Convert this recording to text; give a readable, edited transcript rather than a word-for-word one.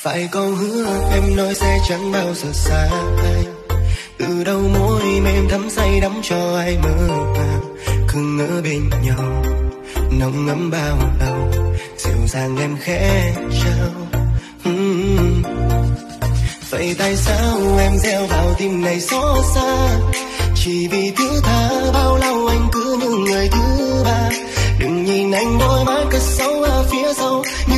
Phải có hứa em nói sẽ chẳng bao giờ xa anh. Từ đầu môi mềm thắm say đắm cho ai mơ màng. Cứ ngỡ bên nhau nồng ấm bao lâu, dịu dàng em khẽ trao. Vậy tại sao em gieo vào tim này xót xa? Chỉ vì thứ tha bao lâu anh cứ như người thứ ba. Đừng nhìn anh đôi mắt cất sâu ở phía sau.